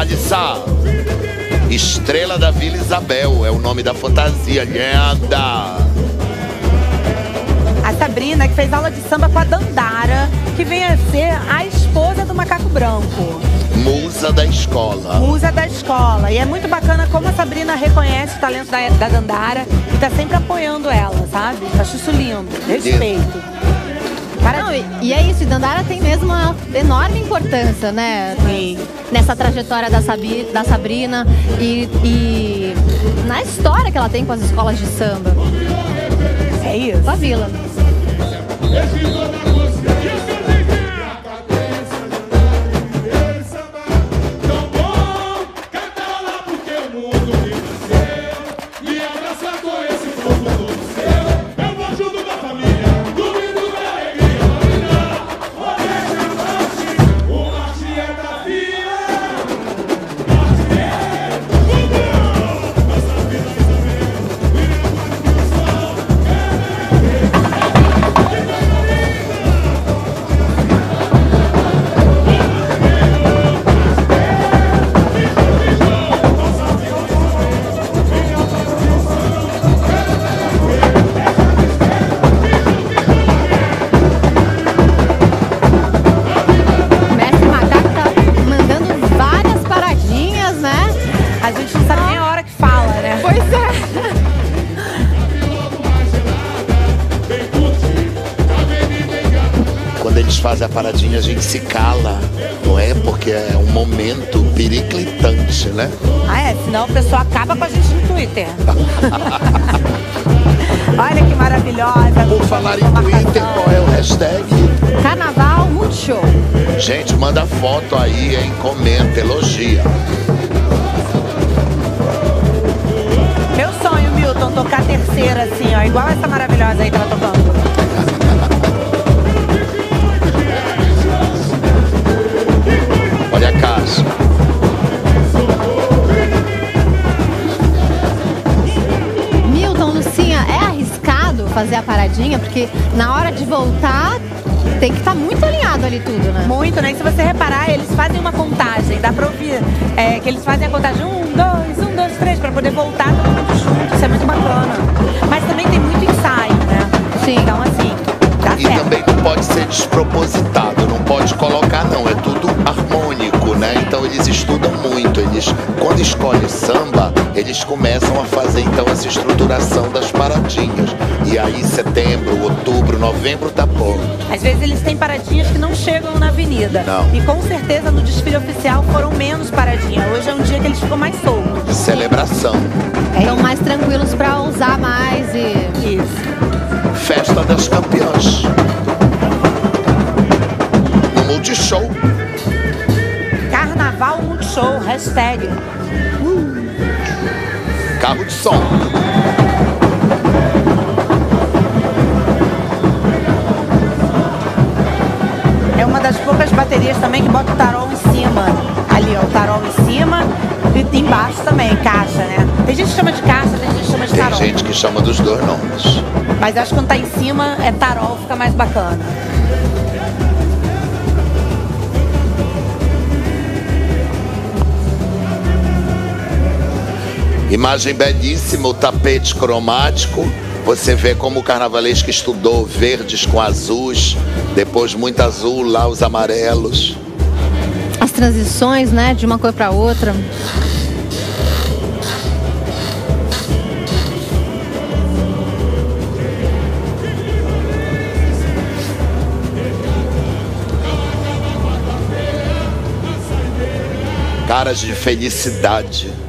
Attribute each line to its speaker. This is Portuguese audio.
Speaker 1: Thalissa, Estrela da Vila Isabel é o nome da fantasia, linda.
Speaker 2: A Sabrina, que fez aula de samba com a Dandara, que vem a ser a esposa do Macaco Branco.
Speaker 1: Musa da escola.
Speaker 2: Musa da escola. E é muito bacana como a Sabrina reconhece o talento da Dandara e tá sempre apoiando ela, sabe? Acho isso lindo. Respeito.
Speaker 3: Não, e é isso, e Dandara tem mesmo uma enorme importância, né?
Speaker 2: Sim.
Speaker 3: Nessa trajetória da Sabrina e na história que ela tem com as escolas de samba.
Speaker 2: É isso.
Speaker 3: Com a Vila.
Speaker 1: Quando eles fazem a paradinha, a gente se cala, não é? Porque é um momento periclitante, né?
Speaker 2: Ah, é? Senão o pessoal acaba com a gente no Twitter. Olha que maravilhosa.
Speaker 1: Por falar em Twitter, qual é o hashtag?
Speaker 3: Carnaval Multishow.
Speaker 1: Gente, manda foto aí, hein? Comenta, elogia.
Speaker 2: Meu sonho, Milton, tocar a terceira assim, ó. Igual essa maravilhosa aí que ela tocando.
Speaker 1: Olha a casa.
Speaker 3: Milton, Lucinha, é arriscado fazer a paradinha? Porque na hora de voltar tem que estar muito alinhado ali tudo, né?
Speaker 2: Muito, né? E se você reparar, eles fazem uma contagem, dá pra ouvir que eles fazem a contagem 1, 2, 3, pra poder voltar todo mundo junto. Isso é muito bacana. Mas também tem muito ensaio, né?
Speaker 3: Sim.
Speaker 2: Então, assim, dá
Speaker 1: E
Speaker 2: certo.
Speaker 1: também não pode ser despropositado, não pode colocar não, é tudo harmônico, né? Então eles estudam muito, eles quando escolhem samba, eles começam a fazer então essa estruturação das paradinhas. E aí setembro, outubro, novembro tá bom.
Speaker 2: Às vezes eles têm paradinhas que não chegam na avenida.
Speaker 1: Não.
Speaker 2: E com certeza no desfile oficial foram menos paradinhas. Hoje é um dia que eles ficam mais soltos.
Speaker 1: Celebração.
Speaker 3: Estão mais tranquilos pra usar mais e...
Speaker 2: Isso.
Speaker 1: Festa das Campeãs. No Multishow.
Speaker 2: Carnaval Multishow, hashtag.
Speaker 1: Carro de som.
Speaker 2: É uma das poucas baterias também que bota o tarol em cima. Ali, ó, o tarol em cima e embaixo também, caixa, né? Tem gente que chama de caixa, tem gente que chama de
Speaker 1: Tem
Speaker 2: tarol.
Speaker 1: gente que chama dos dois nomes.
Speaker 2: Mas acho que quando tá em cima é tarol, fica mais bacana.
Speaker 1: Imagem belíssima, o tapete cromático. Você vê como o carnavalesco estudou verdes com azuis, depois muito azul, lá os amarelos.
Speaker 3: As transições, né, de uma cor pra outra.
Speaker 1: Caras de felicidade.